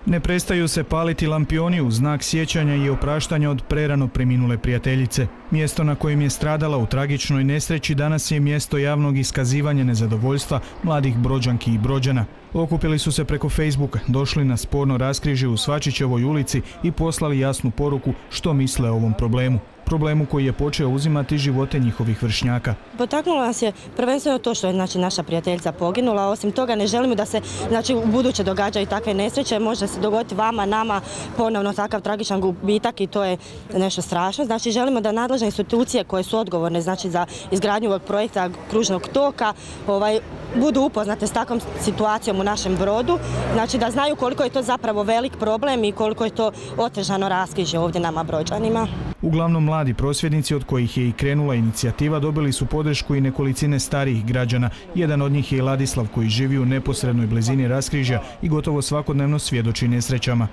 Ne prestaju se paliti lampioni u znak sjećanja i opraštanja od prerano preminule prijateljice. Mjesto na kojem je stradala u tragičnoj nesreći danas je mjesto javnog iskazivanja nezadovoljstva mladih Brođanki i Brođana. Okupili su se preko Facebooka, došli na sporno raskrižje u Svačićevoj ulici i poslali jasnu poruku što misle o ovom problemu. Problemu koji je počeo uzimati živote njihovih vršnjaka. Potaknulo nas je prvenstveno to što je naša prijateljica poginula. Osim toga ne želimo da se u buduće događaju takve nesreće. Može se dogoditi vama, nama ponovno takav tragičan gubitak i to je nešto strašno. Želimo da nadležne institucije koje su odgovorne za izgradnju ovog projekta kružnog toka budu upoznate s takvom situacijom u našem Brodu. Da znaju koliko je to zapravo velik problem i koliko je to otežano raskrižje ovdje nama Brođanima. Uglavnom mladi prosvjednici, od kojih je i krenula inicijativa, dobili su podršku i nekolicine starijih građana. Jedan od njih je i Ladislav, koji živi u neposrednoj blizini raskrižja i gotovo svakodnevno svjedoči nesrećama.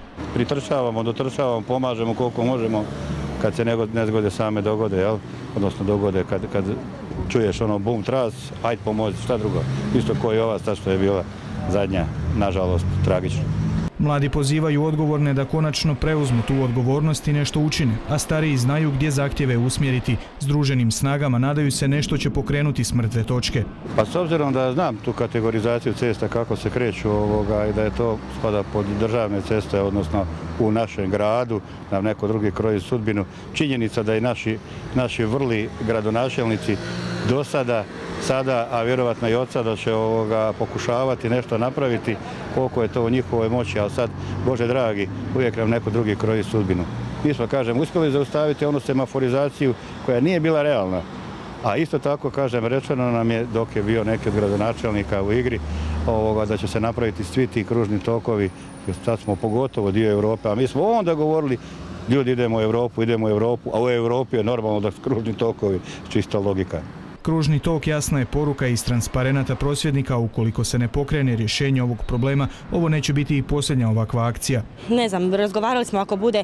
Dotrčavamo, pomažemo koliko možemo kad se nezgode same dogode, odnosno dogode kad čuješ bum tras, ajde pomozi, šta drugo. Isto kao i ova sad što je bila zadnja, nažalost, tragična. Mladi pozivaju odgovorne da konačno preuzmu tu odgovornost i nešto učine, a stariji znaju gdje zahtjeve usmjeriti. Združenim snagama nadaju se nešto će pokrenuti s mrtve točke. Pa s obzirom da znam tu kategorizaciju cesta kako se kreću i da je to spada pod državne ceste, odnosno u našem gradu, da neko drugi kroji sudbinu, činjenica da i naši vrli gradonačelnici do sada, a vjerovatno i od sada će pokušavati nešto napraviti koliko je to u njihovoj moći, ali sad, Bože dragi, uvijek nam neko drugi kroji sudbinu. Mi smo, uspjeli zaustaviti onu semaforizaciju koja nije bila realna, a isto tako, rečeno nam je, dok je bio neki od gradonačelnika u igri, da će se napraviti svi ti kružni tokovi, jer sad smo pogotovo dio Europe, a mi smo onda govorili, ljudi idemo u Europu, a u Europi je normalno da su kružni tokovi, čista logika. Kružni tok jasna je poruka iz transparenata prosvjednika. Ukoliko se ne pokrene rješenje ovog problema, ovo neće biti i posljednja ovakva akcija. Ne znam, razgovarali smo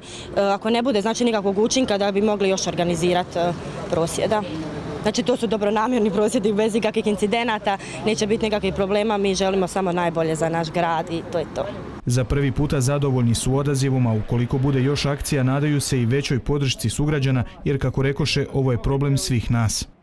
ako ne bude nikakvog učinka da bi mogli još organizirati prosvjeda. To su dobronamjerni prosvjedi bez ikakvih incidenata, neće biti nikakvih problema, mi želimo samo najbolje za naš grad i to je to. Za prvi puta zadovoljni su odazivom, a ukoliko bude još akcija nadaju se i većoj podršci sugrađana, jer kako rekoše, ovo je problem svih nas.